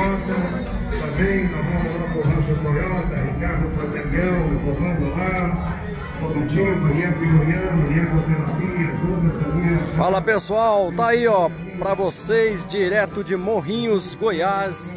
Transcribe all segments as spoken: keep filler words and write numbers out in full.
Toyota, também nós vamos lá com o Rancho Toyota, Ricardo Fratelião, comando lá, Comitiva, Iefo Goiano, Iefo Terapia, Juntas Família. Fala pessoal, tá aí ó, pra vocês, direto de Morrinhos, Goiás.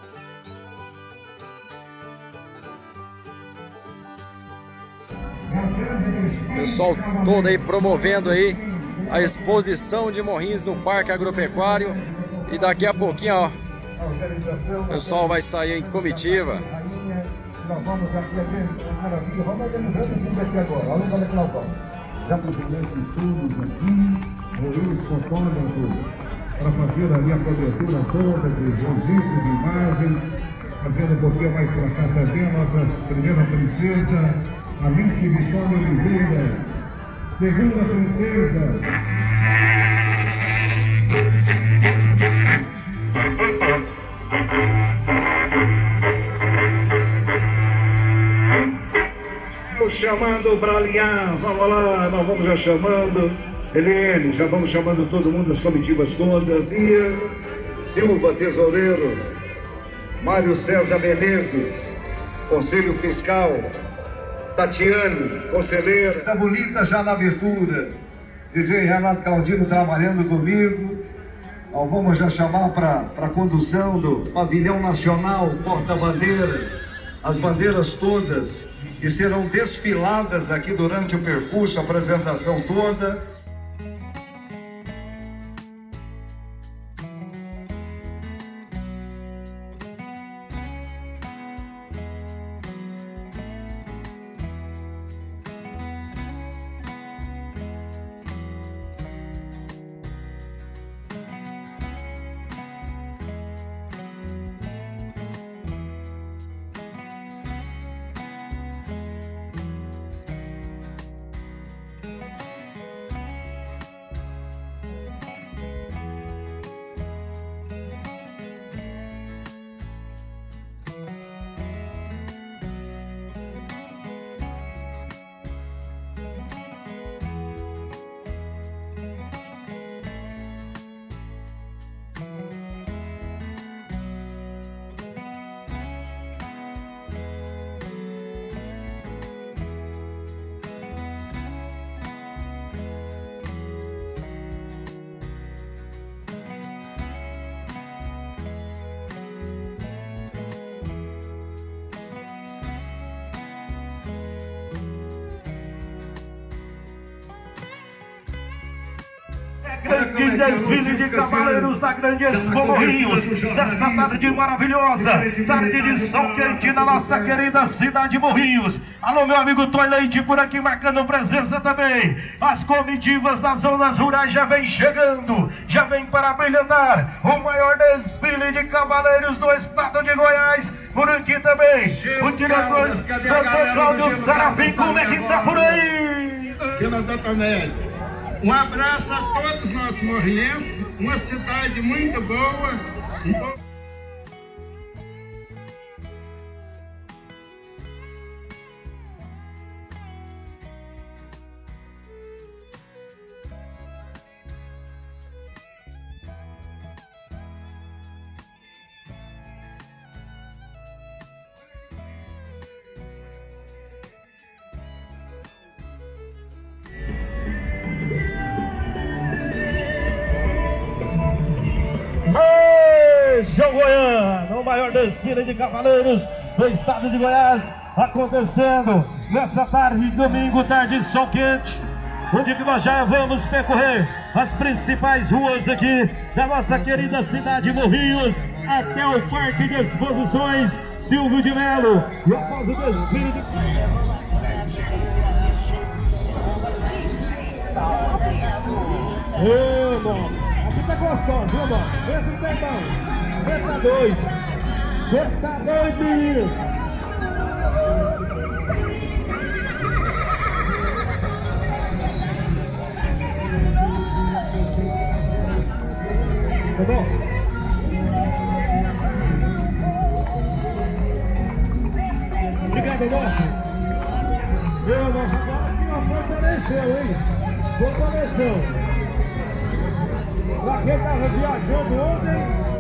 Pessoal todo aí promovendo aí a exposição de Morrinhos no Parque Agropecuário. E daqui a pouquinho, ó, o pessoal vai sair em comitiva. Nós vamos aqui, maravilha, vamos organizando tudo aqui agora. Olha o Claudão. Já fizemos estudos aqui, Morrinhos fotógrafo, para fazer ali a cobertura toda de registro de imagem. Fazendo um pouquinho mais para cá também a nossa primeira princesa, Alice Vitória Oliveira, segunda princesa. Estou chamando para alinhar, vamos lá, nós vamos já chamando, Helene, já vamos chamando todo mundo, as comitivas todas, e Silva Tesoureiro, Mário César Menezes, Conselho Fiscal, Tatiane, conselheira. Está bonita já na abertura. D J Renato Caldino trabalhando comigo. Nós vamos já chamar para a condução do Pavilhão Nacional, porta-bandeiras, as bandeiras todas, que serão desfiladas aqui durante o percurso, a apresentação toda. Grande desfile de cavaleiros da Grande Expo Morrinhos, nessa tarde maravilhosa, tarde de sol quente na nossa querida cidade de Morrinhos. Alô, meu amigo Toy Leite por aqui marcando presença também. As comitivas das zonas rurais já vem chegando, já vem para brilhantar o maior desfile de cavaleiros do estado de Goiás. Por aqui também, o diretor doutor Cláudio Serafim, como é que tá por aí? Pela doutor Nélia. Um abraço a todos nós morrinhenses, uma cidade muito boa. João Goiano, o maior desfile de cavaleiros do estado de Goiás, acontecendo nessa tarde de domingo, tarde de sol quente, onde que nós já vamos percorrer as principais ruas aqui da nossa querida cidade de Morrinhos, até o Parque de Exposições Silvio de Melo. E após o desfile de... Ô, moço, aqui tá gostoso, viu, moço? Esse não tem bom. Você tá dois. Você tá dois, menino. Tá bom? Obrigado, moço. Meu, moço, agora aqui, ó, fortaleceu, hein? Fortaleceu. Pra quem tava viajando ontem,